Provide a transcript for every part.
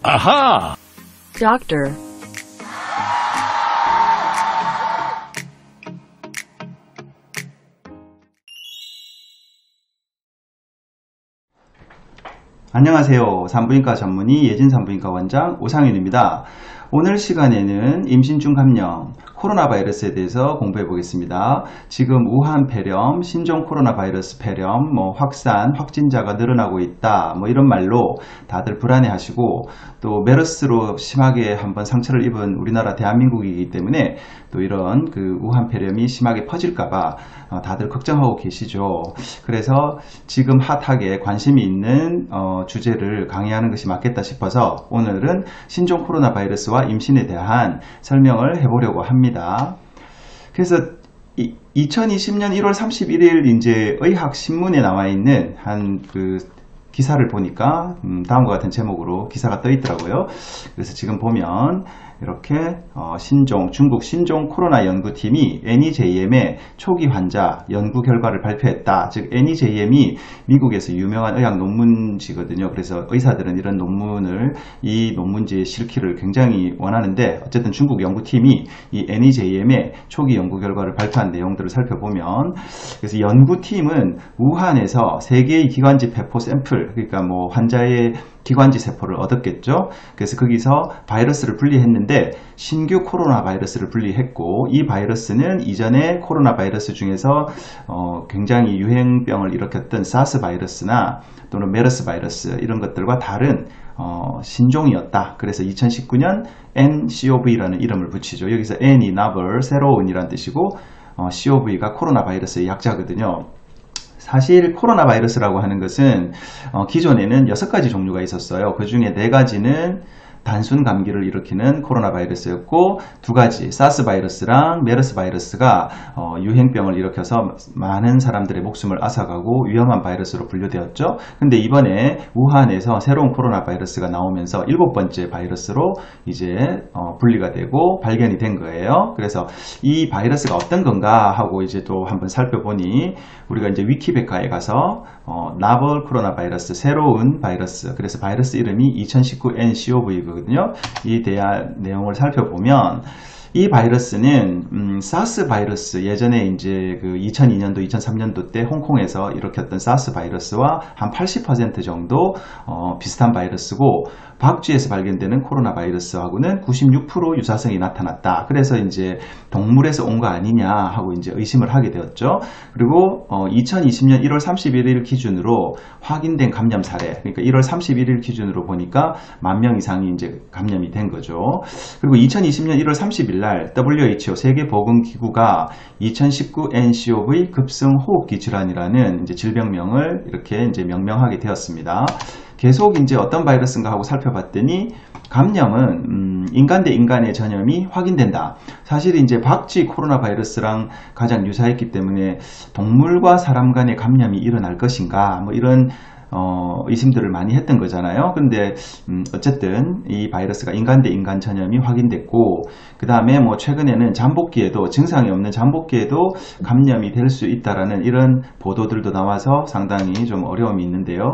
Aha! Doctor. 안녕하세요. 산부인과 전문의 예진산부인과 원장 오상윤입니다. 오늘 시간에는 임신 중 감염, 코로나 바이러스에 대해서 공부해 보겠습니다. 지금 우한 폐렴, 신종 코로나 바이러스 폐렴, 확산, 확진자가 늘어나고 있다, 이런 말로 다들 불안해 하시고, 또 메르스로 심하게 한번 상처를 입은 우리나라 대한민국이기 때문에 또 이런 우한 폐렴이 심하게 퍼질까봐 다들 걱정하고 계시죠. 그래서 지금 핫하게 관심이 있는 주제를 강의하는 것이 맞겠다 싶어서 오늘은 신종 코로나 바이러스와 임신에 대한 설명을 해보려고 합니다. 그래서 2020년 1월 31일 이제 의학신문에 나와 있는 한 기사를 보니까 다음과 같은 제목으로 기사가 떠 있더라고요. 그래서 지금 보면 이렇게 중국 신종 코로나 연구팀이 NEJM의 초기 환자 연구 결과를 발표했다. 즉 NEJM이 미국에서 유명한 의학 논문지거든요. 그래서 의사들은 이런 이 논문지에 실기를 굉장히 원하는데, 어쨌든 중국 연구팀이 이 NEJM의 초기 연구 결과를 발표한 내용들을 살펴보면, 그래서 연구팀은 우한에서 3개의 기관지 폐포 샘플, 그러니까 환자의 기관지 세포를 얻었겠죠. 그래서 거기서 바이러스를 분리했는데 신규 코로나 바이러스를 분리했고, 이 바이러스는 이전에 코로나 바이러스 중에서 굉장히 유행병을 일으켰던 사스 바이러스나 또는 메르스 바이러스 이런 것들과 다른 신종이었다. 그래서 2019년 nCoV라는 이름을 붙이죠. 여기서 n이 novel, 새로운이란 뜻이고 CoV가 코로나 바이러스의 약자거든요. 사실 코로나 바이러스라고 하는 것은 기존에는 6가지 종류가 있었어요. 그 중에 4가지는 단순 감기를 일으키는 코로나 바이러스였고, 2가지 사스 바이러스랑 메르스 바이러스가 유행병을 일으켜서 많은 사람들의 목숨을 앗아가고 위험한 바이러스로 분류되었죠. 근데 이번에 우한에서 새로운 코로나 바이러스가 나오면서 7번째 바이러스로 이제 분리가 되고 발견이 된 거예요. 그래서 이 바이러스가 어떤 건가 하고 이제 또 한번 살펴보니, 우리가 이제 위키백과에 가서 나벌 코로나 바이러스, 새로운 바이러스, 그래서 바이러스 이름이 2019 nCoV거든요. 이 대한 내용을 살펴보면 이 바이러스는 사스 바이러스, 예전에 이제 2002년도, 2003년도 때 홍콩에서 일으켰던 사스 바이러스와 한 80% 정도 비슷한 바이러스고, 박쥐에서 발견되는 코로나 바이러스하고는 96% 유사성이 나타났다. 그래서 이제 동물에서 온 거 아니냐 하고 이제 의심을 하게 되었죠. 그리고 2020년 1월 31일 기준으로 확인된 감염 사례, 그러니까 1월 31일 기준으로 보니까 10,000명 이상이 이제 감염이 된 거죠. 그리고 2020년 1월 30일 날 WHO 세계보건기구가 2019 nCoV 급성호흡기 질환이라는 이제 질병명을 이렇게 이제 명명하게 되었습니다. 계속 이제 어떤 바이러스인가 하고 살펴봤더니 감염은 인간 대 인간의 전염이 확인된다. 사실 이제 박쥐 코로나 바이러스랑 가장 유사했기 때문에 동물과 사람 간의 감염이 일어날 것인가 이런 의심들을 많이 했던 거잖아요. 근데 어쨌든 이 바이러스가 인간 대 인간 전염이 확인됐고, 그 다음에 최근에는 잠복기에도, 증상이 없는 잠복기에도 감염이 될 수 있다라는 이런 보도들도 나와서 상당히 좀 어려움이 있는데요.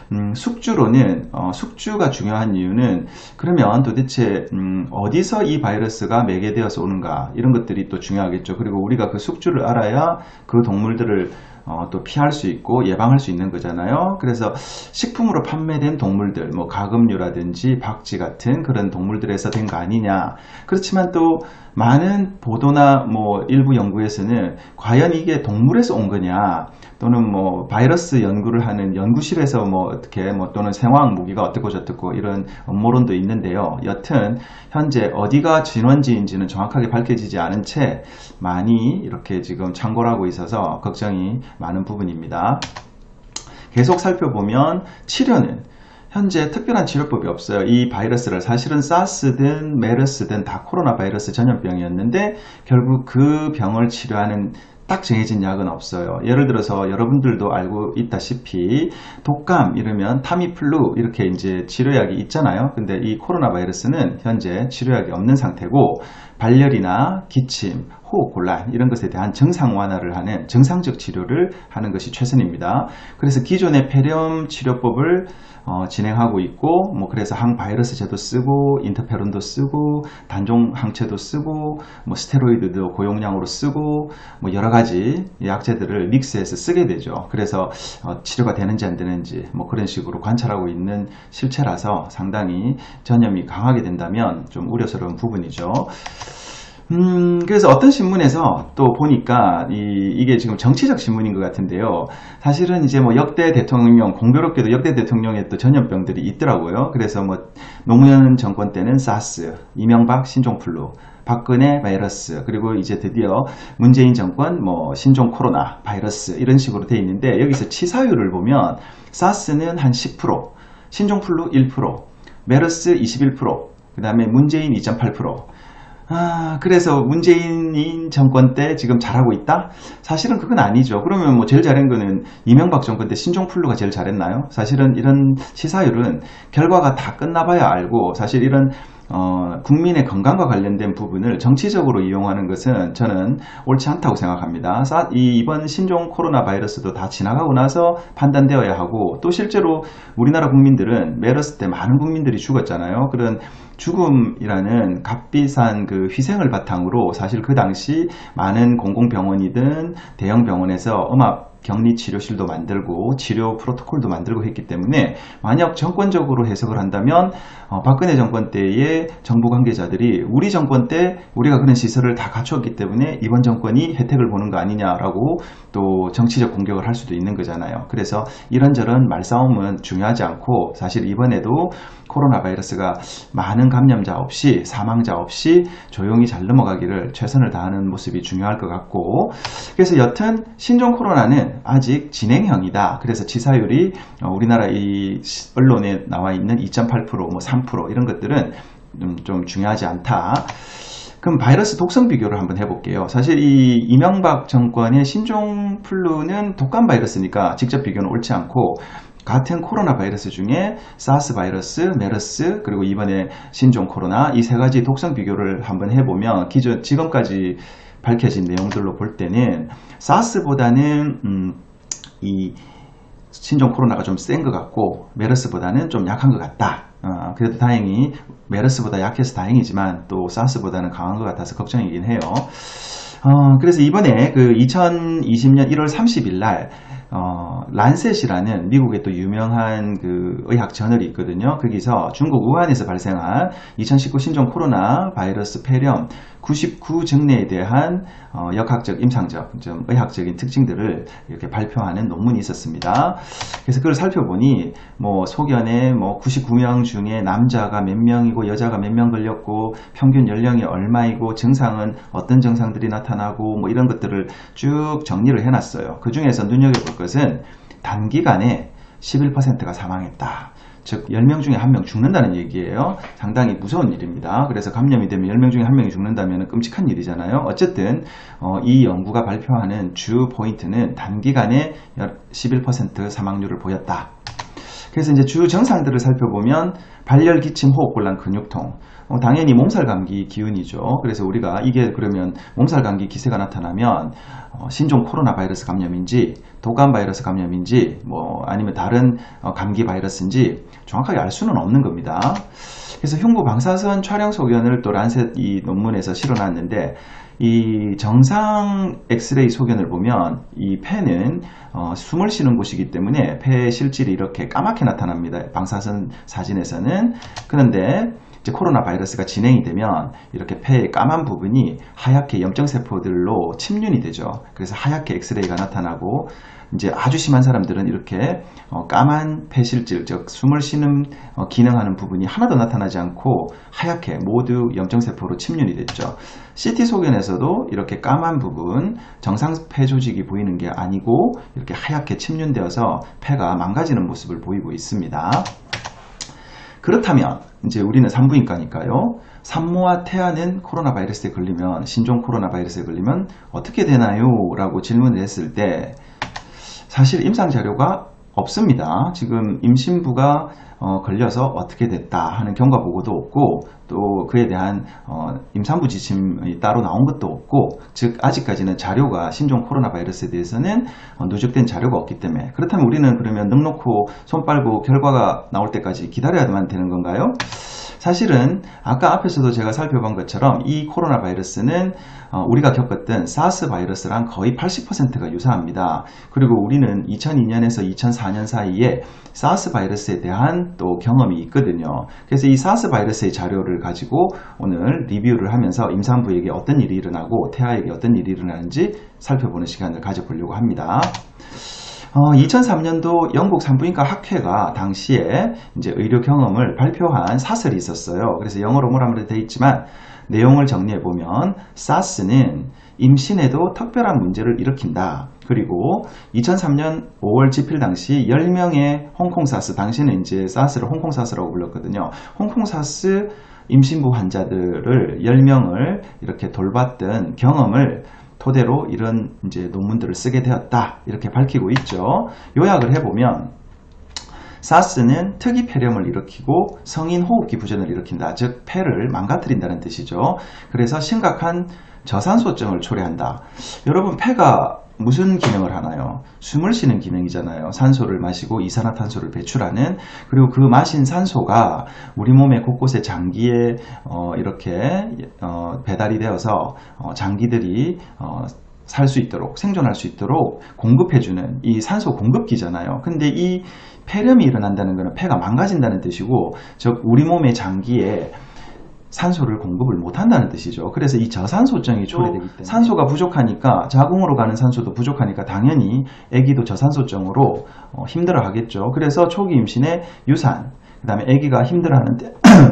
숙주로는 숙주가 중요한 이유는, 그러면 도대체 어디서 이 바이러스가 매개되어서 오는가, 이런 것들이 또 중요하겠죠. 그리고 우리가 그 숙주를 알아야 그 동물들을 또 피할 수 있고 예방할 수 있는 거잖아요. 그래서 식품으로 판매된 동물들, 가금류라든지 박쥐 같은 그런 동물들에서 된 거 아니냐. 그렇지만 또 많은 보도나 일부 연구에서는 과연 이게 동물에서 온 거냐, 또는 바이러스 연구를 하는 연구실에서 어떻게 또는 생화학 무기가 어떻고 저떻고 이런 음모론도 있는데요. 여튼 현재 어디가 진원지인지는 정확하게 밝혀지지 않은 채 많이 이렇게 지금 창궐 하고 있어서 걱정이 많은 부분입니다. 계속 살펴보면 치료는 현재 특별한 치료법이 없어요. 이 바이러스를 사실은 사스든 메르스든 다 코로나 바이러스 전염병이었는데 결국 그 병을 치료하는 딱 정해진 약은 없어요. 예를 들어서 여러분들도 알고 있다시피 독감 이러면 타미플루 이렇게 이제 치료약이 있잖아요. 근데 이 코로나 바이러스는 현재 치료약이 없는 상태고, 발열이나 기침, 호흡곤란 이런 것에 대한 증상 완화를 하는 정상적 치료를 하는 것이 최선입니다. 그래서 기존의 폐렴 치료법을 진행하고 있고, 그래서 항바이러스제도 쓰고, 인터페론도 쓰고, 단종 항체도 쓰고, 스테로이드도 고용량으로 쓰고, 여러 가지 약제들을 믹스해서 쓰게 되죠. 그래서 치료가 되는지 안 되는지 그런 식으로 관찰하고 있는 실체라서 상당히 전염이 강하게 된다면 좀 우려스러운 부분이죠. 그래서 어떤 신문에서 또 보니까 이게 지금 정치적 신문인 것 같은데요. 사실은 이제 역대 대통령, 공교롭게도 역대 대통령의 또 전염병들이 있더라고요. 그래서 노무현 정권 때는 사스, 이명박 신종플루, 박근혜 바이러스, 그리고 이제 드디어 문재인 정권 신종 코로나 바이러스 이런 식으로 되어 있는데, 여기서 치사율을 보면 사스는 한 10%, 신종플루 1%, 메르스 21%, 그 다음에 문재인 2.8%. 그래서 문재인 정권 때 지금 잘하고 있다? 사실은 그건 아니죠. 그러면 제일 잘한 거는 이명박 정권 때 신종플루가 제일 잘했나요? 사실은 이런 시사율은 결과가 다 끝나봐야 알고, 사실 이런 국민의 건강과 관련된 부분을 정치적으로 이용하는 것은 저는 옳지 않다고 생각합니다. 이번 신종 코로나 바이러스도 다 지나가고 나서 판단되어야 하고, 또 실제로 우리나라 국민들은 메르스 때 많은 국민들이 죽었잖아요. 그런 죽음이라는 값비싼 그 희생을 바탕으로 사실 그 당시 많은 공공병원이든 대형 병원에서 격리치료실도 만들고 치료 프로토콜도 만들고 했기 때문에, 만약 정권적으로 해석을 한다면 박근혜 정권 때의 정부 관계자들이 우리 정권 때 우리가 그런 시설을 다 갖추었기 때문에 이번 정권이 혜택을 보는 거 아니냐라고 또 정치적 공격을 할 수도 있는 거잖아요. 그래서 이런저런 말싸움은 중요하지 않고, 사실 이번에도 코로나 바이러스가 많은 감염자 없이, 사망자 없이 조용히 잘 넘어가기를 최선을 다하는 모습이 중요할 것 같고, 그래서 여튼 신종 코로나는 아직 진행형이다. 그래서 치사율이 우리나라 이 언론에 나와 있는 2.8%, 3% 이런 것들은 좀 중요하지 않다. 그럼 바이러스 독성 비교를 한번 해볼게요. 사실 이 이명박 정권의 신종플루는 독감 바이러스니까 직접 비교는 옳지 않고, 같은 코로나 바이러스 중에 사스 바이러스, 메르스, 그리고 이번에 신종 코로나, 이 세 가지 독성 비교를 한번 해보면 지금까지 밝혀진 내용들로 볼 때는 사스보다는 이 신종 코로나가 좀 센 것 같고, 메르스보다는 좀 약한 것 같다. 그래도 다행히 메르스보다 약해서 다행이지만 또 사스보다는 강한 것 같아서 걱정이긴 해요. 그래서 이번에 그 2020년 1월 30일 날 란셋이라는 미국의 또 유명한 그 의학 저널이 있거든요. 거기서 중국 우한에서 발생한 2019 신종 코로나 바이러스 폐렴 99증례에 대한 역학적, 임상적, 좀 의학적인 특징들을 이렇게 발표하는 논문이 있었습니다. 그래서 그걸 살펴보니 소견에 99명 중에 남자가 몇 명이고 여자가 몇 명 걸렸고 평균 연령이 얼마이고 증상은 어떤 증상들이 나타나고 이런 것들을 쭉 정리를 해놨어요. 그 중에서 눈여겨볼 것은 단기간에 11%가 사망했다. 즉 10명 중에 1명 죽는다는 얘기예요. 상당히 무서운 일입니다. 그래서 감염이 되면 10명 중에 1명이 죽는다면 끔찍한 일이잖아요. 어쨌든 이 연구가 발표하는 주 포인트는 단기간에 11% 사망률을 보였다. 그래서 이제 주 증상들을 살펴보면 발열, 기침, 호흡곤란, 근육통, 당연히 몸살감기 기운이죠. 그래서 우리가 이게 그러면 몸살감기 기세가 나타나면 신종 코로나 바이러스 감염인지 독감 바이러스 감염인지 아니면 다른 감기 바이러스인지 정확하게 알 수는 없는 겁니다. 그래서 흉부 방사선 촬영 소견을 또 란셋 이 논문에서 실어놨는데, 이 정상 엑스레이 소견을 보면 이 폐는 숨을 쉬는 곳이기 때문에 폐의 실질이 이렇게 까맣게 나타납니다. 방사선 사진에서는. 그런데 이제 코로나 바이러스가 진행이 되면 이렇게 폐의 까만 부분이 하얗게 염증세포들로 침륜이 되죠. 그래서 하얗게 엑스레이가 나타나고, 이제 아주 심한 사람들은 이렇게 까만 폐실질, 즉 숨을 쉬는 기능하는 부분이 하나도 나타나지 않고 하얗게 모두 염증세포로 침륜이 됐죠. CT 소견에서도 이렇게 까만 부분, 정상 폐 조직이 보이는 게 아니고 이렇게 하얗게 침륜되어서 폐가 망가지는 모습을 보이고 있습니다. 그렇다면 이제 우리는 산부인과니까요. 산모와 태아는 코로나 바이러스에 걸리면, 신종 코로나 바이러스에 걸리면 어떻게 되나요? 라고 질문을 했을 때 사실 임상 자료가 없습니다. 지금 임신부가 걸려서 어떻게 됐다 하는 경과 보고도 없고 또 그에 대한 임산부 지침이 따로 나온 것도 없고, 즉 아직까지는 자료가 신종 코로나 바이러스에 대해서는 누적된 자료가 없기 때문에, 그렇다면 우리는 그러면 넉넉히 손 빨고 결과가 나올 때까지 기다려야만 되는 건가요? 사실은 아까 앞에서도 제가 살펴본 것처럼 이 코로나 바이러스는 우리가 겪었던 사스 바이러스랑 거의 80%가 유사합니다. 그리고 우리는 2002년에서 2004년 사이에 사스 바이러스에 대한 또 경험이 있거든요. 그래서 이 사스 바이러스의 자료를 가지고 오늘 리뷰를 하면서 임산부에게 어떤 일이 일어나고 태아에게 어떤 일이 일어나는지 살펴보는 시간을 가져보려고 합니다. 2003년도 영국 산부인과 학회가 당시에 이제 의료 경험을 발표한 사설이 있었어요. 그래서 영어로 뭐라 되어 있지만 내용을 정리해 보면 사스는 임신에도 특별한 문제를 일으킨다. 그리고 2003년 5월 집필 당시 10명의 홍콩 사스, 당시는 이제 사스를 홍콩 사스라고 불렀거든요. 홍콩 사스 임신부 환자들을 10명을 이렇게 돌봤던 경험을 토대로 이런 이제 논문들을 쓰게 되었다, 이렇게 밝히고 있죠. 요약을 해보면 사스는 특이 폐렴을 일으키고 성인 호흡기 부전을 일으킨다. 즉 폐를 망가뜨린다는 뜻이죠. 그래서 심각한 저산소증을 초래한다. 여러분, 폐가 무슨 기능을 하나요? 숨을 쉬는 기능이잖아요. 산소를 마시고 이산화탄소를 배출하는. 그리고 그 마신 산소가 우리 몸의 곳곳의 장기에 이렇게 배달이 되어서 장기들이 살 수 있도록, 생존할 수 있도록 공급해주는 이 산소 공급기잖아요. 근데 이 폐렴이 일어난다는 것은 폐가 망가진다는 뜻이고, 즉 우리 몸의 장기에 산소를 공급을 못한다는 뜻이죠. 그래서 이 저산소증이 초래되기 때문에 산소가 부족하니까, 자궁으로 가는 산소도 부족하니까 당연히 아기도 저산소증으로 힘들어 하겠죠. 그래서 초기 임신에 유산, 그 다음에 아기가 힘들어하는데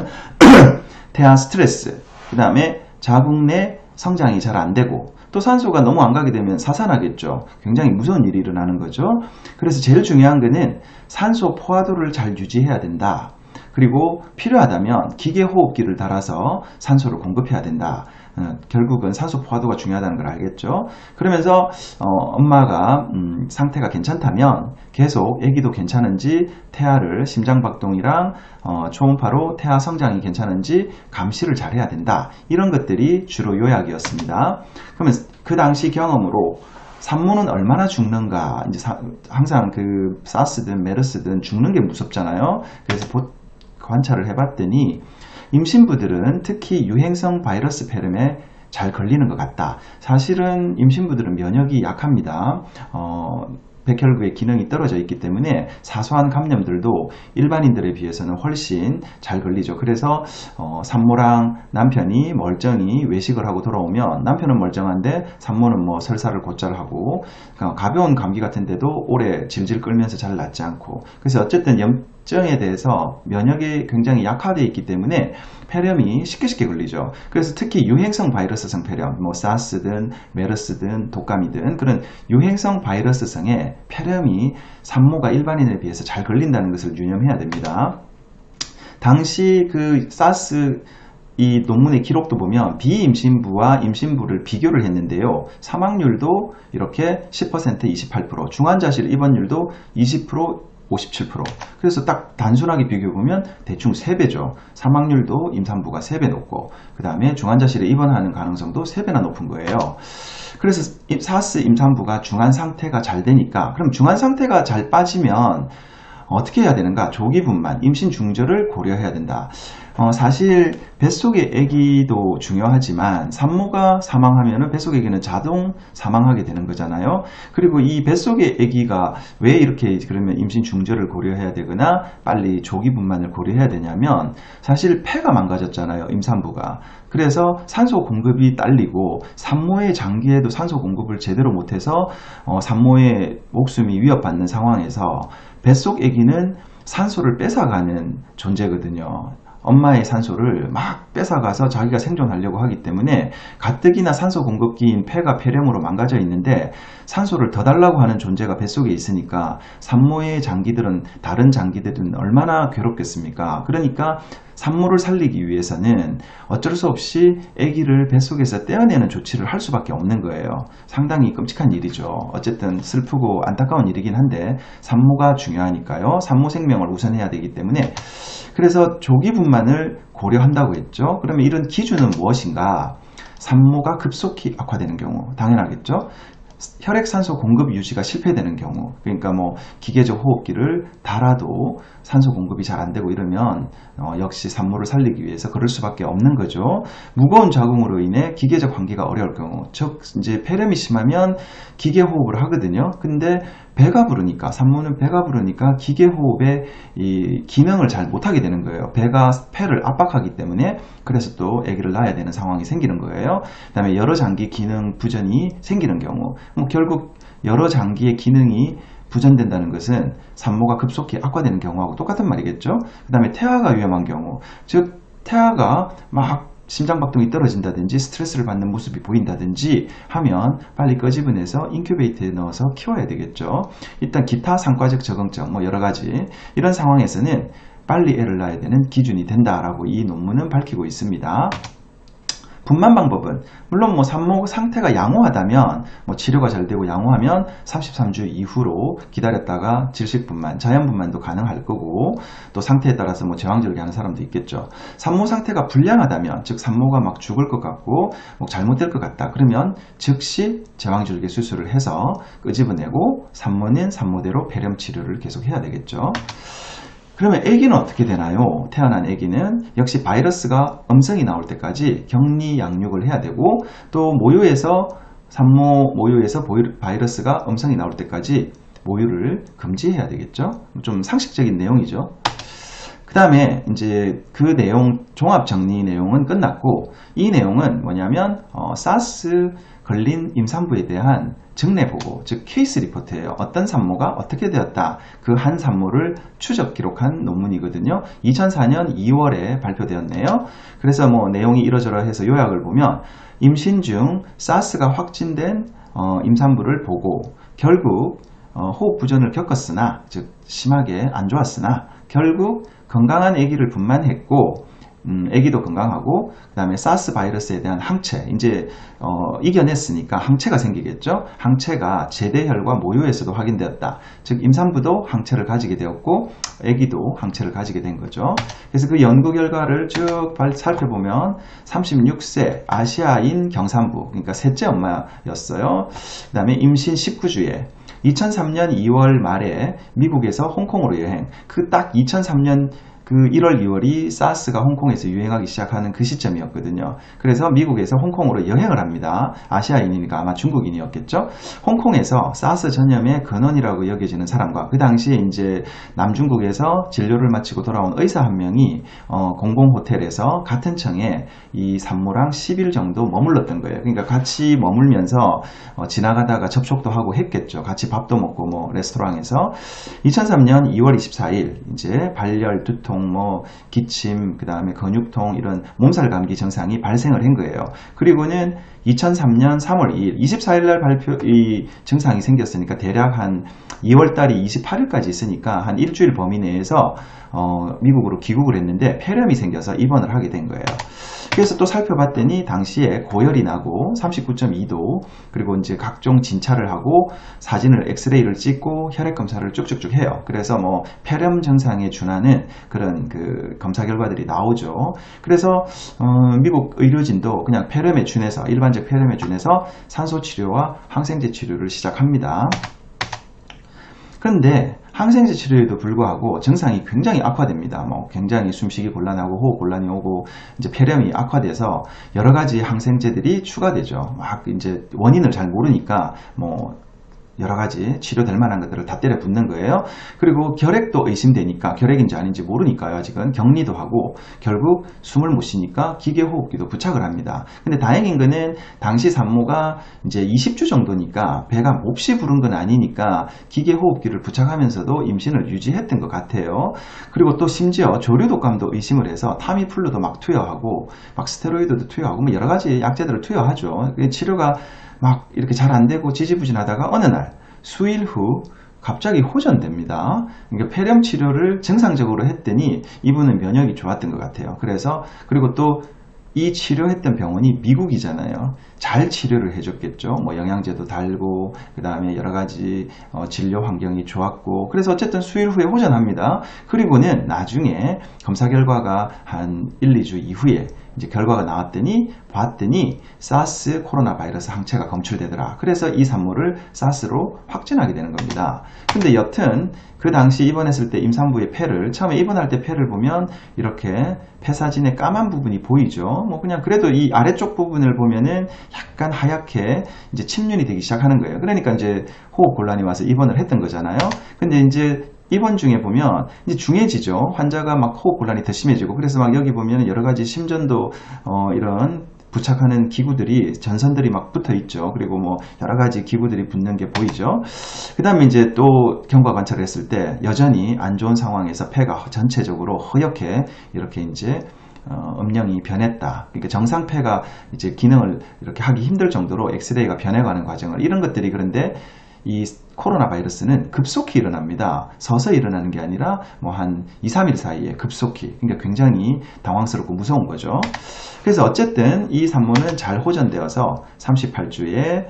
태아 스트레스, 그 다음에 자궁 내 성장이 잘 안 되고, 또 산소가 너무 안 가게 되면 사산하겠죠. 굉장히 무서운 일이 일어나는 거죠. 그래서 제일 중요한 거는 산소 포화도를 잘 유지해야 된다. 그리고 필요하다면 기계호흡기를 달아서 산소를 공급해야 된다. 결국은 산소 포화도가 중요하다는 걸 알겠죠. 그러면서 엄마가 상태가 괜찮다면 계속 아기도 괜찮은지, 태아를 심장박동이랑 초음파로 태아 성장이 괜찮은지 감시를 잘 해야 된다. 이런 것들이 주로 요약이었습니다. 그러면 그 당시 경험으로 산모는 얼마나 죽는가, 이제 항상 그 사스든 메르스든 죽는 게 무섭잖아요. 그래서 관찰을 해봤더니 임신부들은 특히 유행성 바이러스 폐렴에 잘 걸리는 것 같다. 사실은 임신부들은 면역이 약합니다. 백혈구의 기능이 떨어져 있기 때문에 사소한 감염들도 일반인들에 비해서는 훨씬 잘 걸리죠. 그래서 산모랑 남편이 멀쩡히 외식을 하고 돌아오면 남편은 멀쩡한데 산모는 뭐 설사를 곧잘 하고, 가벼운 감기 같은데도 오래 질질 끌면서 잘 낫지 않고, 그래서 어쨌든 염증에 대해서 면역이 굉장히 약화되어 있기 때문에 폐렴이 쉽게 걸리죠. 그래서 특히 유행성 바이러스성 폐렴, 뭐 사스든 메르스든 독감이든 그런 유행성 바이러스성의 폐렴이 산모가 일반인에 비해서 잘 걸린다는 것을 유념해야 됩니다. 당시 그 사스 이 논문의 기록도 보면 비임신부와 임신부를 비교를 했는데요. 사망률도 이렇게 10%, 28%, 중환자실 입원율도 20%, 57%. 그래서 딱 단순하게 비교해보면 대충 3배죠. 사망률도 임산부가 3배 높고, 그 다음에 중환자실에 입원하는 가능성도 3배나 높은 거예요. 그래서 사스 임산부가 중환 상태가 잘 되니까, 그럼 중환 상태가 잘 빠지면 어떻게 해야 되는가? 조기 분만, 임신 중절을 고려해야 된다. 사실 뱃속의 아기도 중요하지만 산모가 사망하면 뱃속의 아기는 자동 사망하게 되는 거잖아요. 그리고 이 뱃속의 아기가 왜 이렇게 그러면 임신 중절을 고려해야 되거나 빨리 조기 분만을 고려해야 되냐면, 사실 폐가 망가졌잖아요, 임산부가. 그래서 산소 공급이 딸리고 산모의 장기에도 산소 공급을 제대로 못해서 산모의 목숨이 위협받는 상황에서 뱃속 아기는 산소를 뺏어가는 존재거든요. 엄마의 산소를 막 뺏어가서 자기가 생존하려고 하기 때문에 가뜩이나 산소 공급기인 폐가 폐렴으로 망가져 있는데 산소를 더 달라고 하는 존재가 뱃속에 있으니까 산모의 장기들은, 다른 장기들은 얼마나 괴롭겠습니까? 그러니까 산모를 살리기 위해서는 어쩔 수 없이 아기를 뱃속에서 떼어내는 조치를 할 수밖에 없는 거예요. 상당히 끔찍한 일이죠. 어쨌든 슬프고 안타까운 일이긴 한데 산모가 중요하니까요. 산모 생명을 우선해야 되기 때문에 그래서 조기 분만을 고려한다고 했죠. 그러면 이런 기준은 무엇인가? 산모가 급속히 악화되는 경우 당연하겠죠. 혈액산소 공급 유지가 실패되는 경우, 그러니까 뭐 기계적 호흡기를 달아도 산소 공급이 잘 안 되고 이러면 역시 산모를 살리기 위해서 그럴 수밖에 없는 거죠. 무거운 자궁으로 인해 기계적 환기가 어려울 경우, 즉 이제 폐렴이 심하면 기계 호흡을 하거든요. 근데 배가 부르니까, 산모는 배가 부르니까 기계 호흡의 이 기능을 잘 못하게 되는 거예요. 배가 폐를 압박하기 때문에. 그래서 또 아기를 낳아야 되는 상황이 생기는 거예요. 그 다음에 여러 장기 기능 부전이 생기는 경우, 뭐 결국 여러 장기의 기능이 부전된다는 것은 산모가 급속히 악화되는 경우하고 똑같은 말이겠죠. 그 다음에 태아가 위험한 경우, 즉 태아가 막 심장박동이 떨어진다든지 스트레스를 받는 모습이 보인다든지 하면 빨리 끄집어내서 인큐베이터에 넣어서 키워야 되겠죠. 일단 기타 상과적 적응증 뭐 여러가지 이런 상황에서는 빨리 애를 낳아야 되는 기준이 된다라고 이 논문은 밝히고 있습니다. 분만 방법은 물론 뭐 산모 상태가 양호하다면 뭐 치료가 잘 되고 양호하면 33주 이후로 기다렸다가 질식 분만, 자연 분만도 가능할 거고 또 상태에 따라서 뭐 제왕절개 하는 사람도 있겠죠. 산모 상태가 불량하다면 즉 산모가 막 죽을 것 같고 뭐 잘못될 것 같다 그러면 즉시 제왕절개 수술을 해서 끄집어내고 산모는 산모대로 폐렴 치료를 계속 해야 되겠죠. 그러면 아기는 어떻게 되나요? 태어난 아기는 역시 바이러스가 음성이 나올 때까지 격리 양육을 해야 되고 또 모유에서 산모 모유에서 바이러스가 음성이 나올 때까지 모유를 금지해야 되겠죠? 좀 상식적인 내용이죠. 그 다음에 이제 그 내용 종합 정리 내용은 끝났고 이 내용은 뭐냐면 사스 걸린 임산부에 대한 증례 보고, 즉 케이스 리포트예요. 어떤 산모가 어떻게 되었다. 그 한 산모를 추적 기록한 논문이거든요. 2004년 2월에 발표되었네요. 그래서 뭐 내용이 이러저러해서 요약을 보면 임신 중 사스가 확진된 임산부를 보고 결국 호흡 부전을 겪었으나, 즉 심하게 안 좋았으나 결국 건강한 아기를 분만했고 아기도 건강하고 그 다음에 사스 바이러스에 대한 항체 이제 이겨냈으니까 항체가 생기겠죠. 항체가 제대혈과 모유에서도 확인되었다. 즉 임산부도 항체를 가지게 되었고 아기도 항체를 가지게 된 거죠. 그래서 그 연구 결과를 쭉 살펴보면 36세 아시아인 경산부, 그러니까 셋째 엄마였어요. 그 다음에 임신 19주에 2003년 2월 말에 미국에서 홍콩으로 여행, 그 딱 2003년 그 1월, 2월이 사스가 홍콩에서 유행하기 시작하는 그 시점이었거든요. 그래서 미국에서 홍콩으로 여행을 합니다. 아시아인이니까 아마 중국인이었겠죠. 홍콩에서 사스 전염의 근원이라고 여겨지는 사람과 그 당시에 이제 남중국에서 진료를 마치고 돌아온 의사 한 명이 공공호텔에서 같은 층에 이 산모랑 10일 정도 머물렀던 거예요. 그러니까 같이 머물면서 지나가다가 접촉도 하고 했겠죠. 같이 밥도 먹고 뭐 레스토랑에서 2003년 2월 24일 이제 발열, 두통, 뭐 기침, 그 다음에 근육통 이런 몸살 감기 증상이 발생을 한 거예요. 그리고는 2003년 3월 2일 24일 날 이 증상이 생겼으니까 대략 한 2월 달이 28일까지 있으니까 한 일주일 범위 내에서 미국으로 귀국을 했는데 폐렴이 생겨서 입원을 하게 된 거예요. 그래서 또 살펴봤더니 당시에 고열이 나고 39.2도 그리고 이제 각종 진찰을 하고 사진을 엑스레이를 찍고 혈액 검사를 쭉쭉쭉 해요. 그래서 뭐 폐렴 증상에 준하는 그런 그 검사 결과들이 나오죠. 그래서 미국 의료진도 그냥 폐렴에 준해서 일반적 폐렴에 준해서 산소 치료와 항생제 치료를 시작합니다. 그런데 항생제 치료에도 불구하고 증상이 굉장히 악화됩니다. 뭐 굉장히 숨쉬기 곤란하고 호흡 곤란이 오고 이제 폐렴이 악화돼서 여러 가지 항생제들이 추가되죠. 막 이제 원인을 잘 모르니까 뭐 여러 가지 치료될 만한 것들을 다 때려 붓는 거예요. 그리고 결핵도 의심되니까 결핵인지 아닌지 모르니까요. 아직은 격리도 하고 결국 숨을 못 쉬니까 기계호흡기도 부착을 합니다. 근데 다행인 거는 당시 산모가 이제 20주 정도니까 배가 몹시 부른 건 아니니까 기계호흡기를 부착하면서도 임신을 유지했던 것 같아요. 그리고 또 심지어 조류독감도 의심을 해서 타미플루도 막 투여하고 막 스테로이드도 투여하고 뭐 여러 가지 약제들을 투여하죠. 치료가 막 이렇게 잘 안 되고 지지부진하다가 어느 날 수일 후 갑자기 호전됩니다. 그러니까 폐렴 치료를 정상적으로 했더니 이분은 면역이 좋았던 것 같아요. 그리고 또 이 치료했던 병원이 미국이잖아요. 잘 치료를 해줬겠죠. 뭐 영양제도 달고 그 다음에 여러 가지 진료 환경이 좋았고, 그래서 어쨌든 수일 후에 호전합니다. 그리고는 나중에 검사 결과가 한 1, 2주 이후에 이제 결과가 나왔더니 봤더니 사스 코로나 바이러스 항체가 검출되더라. 그래서 이 산모를 사스로 확진하게 되는 겁니다. 근데 여튼 그 당시 입원했을 때 임산부의 폐를, 처음에 입원할 때 폐를 보면 이렇게 폐 사진에 까만 부분이 보이죠. 뭐 그냥 그래도 이 아래쪽 부분을 보면은 약간 하얗게 이제 침륜이 되기 시작하는 거예요. 그러니까 이제 호흡 곤란이 와서 입원을 했던 거잖아요. 근데 이제 입원 중에 보면 이제 중해지죠. 환자가 막 호흡 곤란이 더 심해지고, 그래서 막 여기 보면 여러 가지 심전도 이런 부착하는 기구들이, 전선들이 막 붙어 있죠. 그리고 뭐 여러 가지 기구들이 붙는 게 보이죠. 그 다음에 이제 또 경과 관찰을 했을 때 여전히 안 좋은 상황에서 폐가 전체적으로 허옇게 이렇게 이제 음영이 변했다. 그러니까 정상 폐가 이제 기능을 이렇게 하기 힘들 정도로 엑스레이가 변해가는 과정을, 이런 것들이, 그런데 이 코로나 바이러스는 급속히 일어납니다. 서서히 일어나는 게 아니라 뭐 한 2, 3일 사이에 급속히, 그러니까 굉장히 당황스럽고 무서운 거죠. 그래서 어쨌든 이 산모는 잘 호전되어서 38주에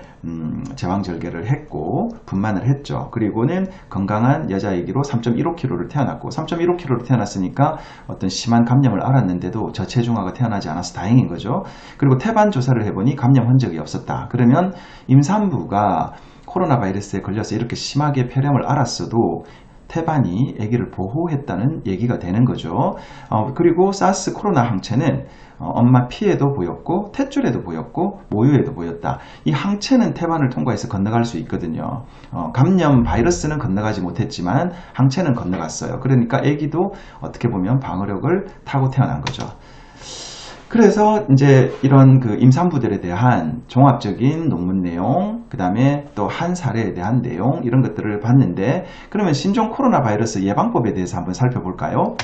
제왕절개를 했고 분만을 했죠. 그리고는 건강한 여자아기로 3.15kg를 태어났고, 3.15kg로 태어났으니까 어떤 심한 감염을 앓았는데도 저체중아가 태어나지 않아서 다행인 거죠. 그리고 태반 조사를 해보니 감염 흔적이 없었다. 그러면 임산부가 코로나 바이러스에 걸려서 이렇게 심하게 폐렴을 앓았어도 태반이 아기를 보호했다는 얘기가 되는 거죠. 그리고 사스 코로나 항체는 엄마 피에도 보였고 탯줄에도 보였고 모유에도 보였다. 이 항체는 태반을 통과해서 건너갈 수 있거든요. 감염 바이러스는 건너가지 못했지만 항체는 건너갔어요. 그러니까 아기도 어떻게 보면 방어력을 타고 태어난 거죠. 그래서 이제 이런 그 임산부들에 대한 종합적인 논문 내용, 그 다음에 또 한 사례에 대한 내용, 이런 것들을 봤는데, 그러면 신종 코로나 바이러스 예방법에 대해서 한번 살펴볼까요?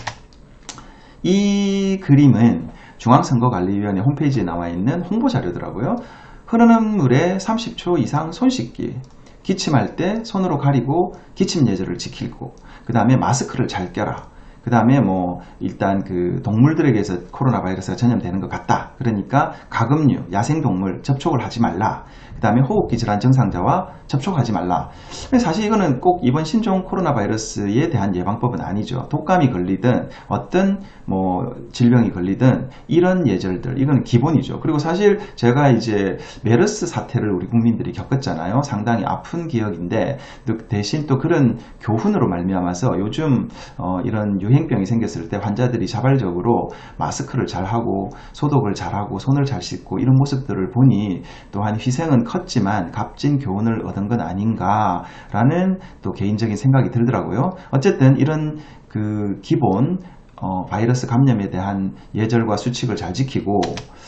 이 그림은 중앙선거관리위원회 홈페이지에 나와 있는 홍보 자료더라고요. 흐르는 물에 30초 이상 손 씻기, 기침할 때 손으로 가리고 기침 예절을 지키고, 그 다음에 마스크를 잘 껴라. 그 다음에 뭐 일단 그 동물들에게서 코로나 바이러스가 전염되는 것 같다. 그러니까 가금류, 야생동물 접촉을 하지 말라. 그 다음에 호흡기 질환 증상자와 접촉하지 말라. 사실 이거는 꼭 이번 신종 코로나 바이러스에 대한 예방법은 아니죠. 독감이 걸리든 어떤 뭐 질병이 걸리든 이런 예절들, 이건 기본이죠. 그리고 사실 제가 이제 메르스 사태를 우리 국민들이 겪었잖아요. 상당히 아픈 기억인데, 대신 또 그런 교훈으로 말미암아서 요즘 이런 유행병이 생겼을 때 환자들이 자발적으로 마스크를 잘하고 소독을 잘하고 손을 잘 씻고 이런 모습들을 보니 또한 희생은 컸지만 값진 교훈을 얻은 건 아닌가라는 또 개인적인 생각이 들더라고요. 어쨌든 이런 그 기본 바이러스 감염에 대한 예절과 수칙을 잘 지키고,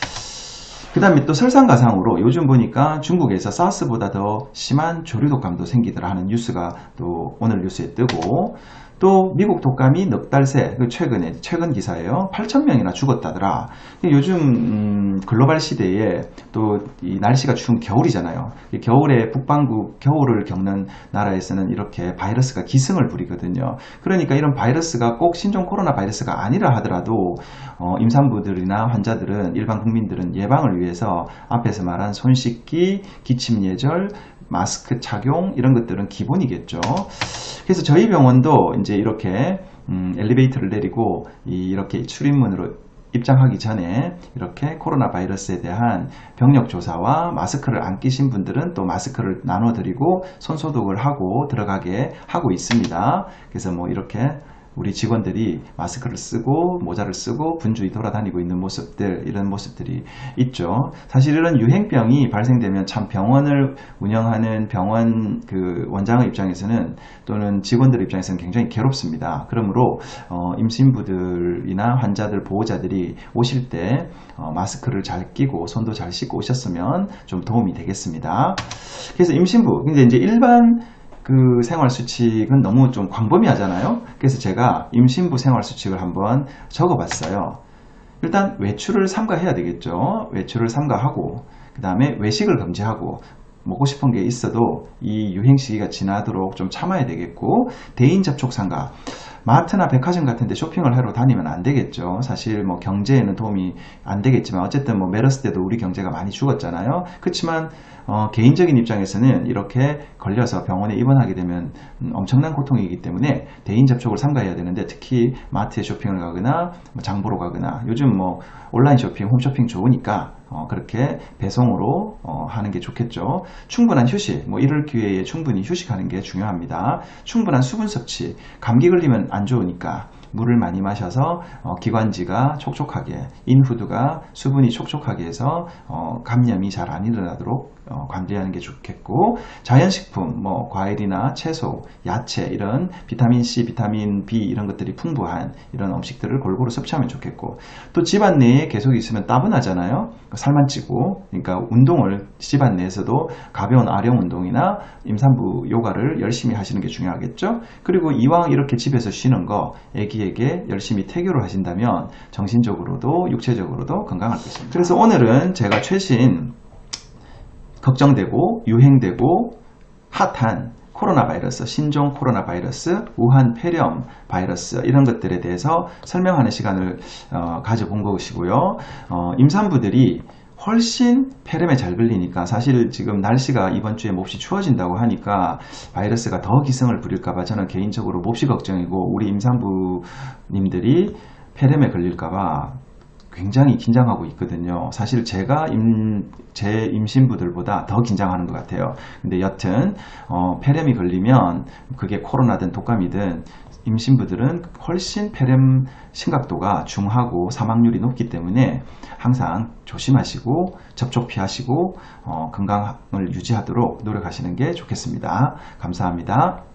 그 다음에 또 설상가상으로 요즘 보니까 중국에서 사스보다 더 심한 조류독감도 생기더라 하는 뉴스가 또 오늘 뉴스에 뜨고, 또 미국 독감이 넉 달 새, 최근 기사예요. 8,000명이나 죽었다더라. 요즘 글로벌 시대에 또 이 날씨가 추운 겨울이잖아요. 겨울에 북반구 겨울을 겪는 나라에서는 이렇게 바이러스가 기승을 부리거든요. 그러니까 이런 바이러스가 꼭 신종 코로나 바이러스가 아니라 하더라도 임산부들이나 환자들은, 일반 국민들은 예방을 위해서 앞에서 말한 손 씻기, 기침 예절, 마스크 착용, 이런 것들은 기본이겠죠. 그래서 저희 병원도 이제 이렇게 엘리베이터를 내리고 이렇게 출입문으로 입장하기 전에 이렇게 코로나 바이러스에 대한 병력 조사와 마스크를 안 끼신 분들은 또 마스크를 나눠드리고 손소독을 하고 들어가게 하고 있습니다. 그래서 뭐 이렇게 우리 직원들이 마스크를 쓰고 모자를 쓰고 분주히 돌아다니고 있는 모습들, 이런 모습들이 있죠. 사실 이런 유행병이 발생되면 참 병원을 운영하는 병원 그 원장의 입장에서는, 또는 직원들 입장에서는 굉장히 괴롭습니다. 그러므로 임신부들이나 환자들, 보호자들이 오실 때 마스크를 잘 끼고 손도 잘 씻고 오셨으면 좀 도움이 되겠습니다. 그래서 임신부, 근데 이제 일반 그 생활수칙은 너무 좀 광범위하잖아요. 그래서 제가 임신부 생활수칙을 한번 적어봤어요. 일단 외출을 삼가해야 되겠죠. 외출을 삼가하고, 그 다음에 외식을 금지하고, 먹고 싶은 게 있어도 이 유행 시기가 지나도록 좀 참아야 되겠고, 대인 접촉 상가, 마트나 백화점 같은 데 쇼핑을 하러 다니면 안 되겠죠. 사실 뭐 경제에는 도움이 안 되겠지만 어쨌든 뭐 메르스 때도 우리 경제가 많이 죽었잖아요. 그렇지만 개인적인 입장에서는 이렇게 걸려서 병원에 입원하게 되면 엄청난 고통이기 때문에 대인 접촉을 삼가해야 되는데, 특히 마트에 쇼핑을 가거나 장 보러 가거나, 요즘 뭐 온라인 쇼핑, 홈쇼핑 좋으니까 그렇게 배송으로 하는 게 좋겠죠. 충분한 휴식, 뭐 이럴 기회에 충분히 휴식하는 게 중요합니다. 충분한 수분 섭취, 감기 걸리면 안 좋으니까 물을 많이 마셔서 기관지가 촉촉하게, 인후두가 수분이 촉촉하게 해서 감염이 잘 안 일어나도록 관리하는 게 좋겠고, 자연식품, 뭐 과일이나 채소, 야채, 이런 비타민C, 비타민 B 이런 것들이 풍부한 이런 음식들을 골고루 섭취하면 좋겠고, 또 집안 내에 계속 있으면 따분하잖아요. 살만 찌고. 그러니까 운동을 집안 내에서도 가벼운 아령 운동이나 임산부 요가를 열심히 하시는 게 중요하겠죠. 그리고 이왕 이렇게 집에서 쉬는 거 애기에게 열심히 태교를 하신다면 정신적으로도 육체적으로도 건강할 것입니다. 그래서 오늘은 제가 최신 걱정되고 유행되고 핫한 코로나 바이러스, 신종 코로나 바이러스, 우한 폐렴 바이러스, 이런 것들에 대해서 설명하는 시간을 가져본 것이고요. 임산부들이 훨씬 폐렴에 잘 걸리니까, 사실 지금 날씨가 이번 주에 몹시 추워진다고 하니까 바이러스가 더 기승을 부릴까봐 저는 개인적으로 몹시 걱정이고, 우리 임산부님들이 폐렴에 걸릴까봐 굉장히 긴장하고 있거든요. 사실 제가 제 임신부들보다 더 긴장하는 것 같아요. 근데 여튼 폐렴이 걸리면 그게 코로나든 독감이든 임신부들은 훨씬 폐렴 심각도가 중하고 사망률이 높기 때문에 항상 조심하시고 접촉 피하시고 건강을 유지하도록 노력하시는 게 좋겠습니다. 감사합니다.